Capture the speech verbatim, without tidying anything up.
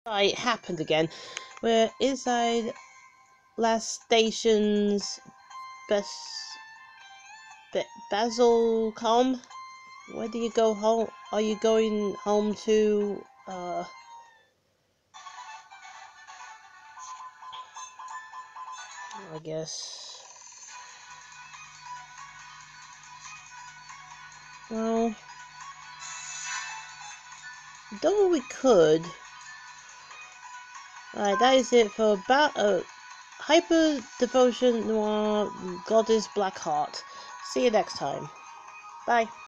Right, it happened again. We're inside last station's best Be Basilcom. Where do you go home? Are you going home to uh I guess. Well, though we could. Alright, that is it for about uh, Hyperdevotion Noire Goddess Blackheart. See you next time. Bye.